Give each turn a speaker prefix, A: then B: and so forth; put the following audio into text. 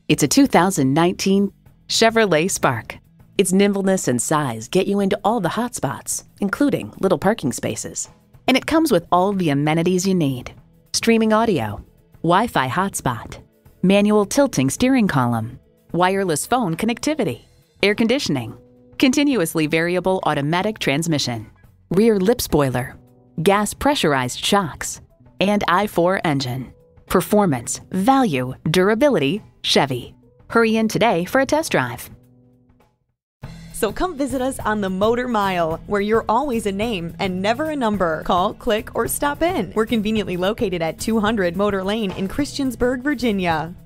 A: It's a 2019 Chevrolet Spark. Its nimbleness and size get you into all the hot spots, including little parking spaces. And it comes with all the amenities you need. Streaming audio, Wi-Fi hotspot, manual tilting steering column, wireless phone connectivity, air conditioning, continuously variable automatic transmission, rear lip spoiler, gas pressurized shocks, and i4 engine. Performance, value, durability, Chevy. Hurry in today for a test drive.
B: So come visit us on the Motor Mile, where you're always a name and never a number. Call, click, or stop in. We're conveniently located at 200 Motor Lane in Christiansburg, Virginia.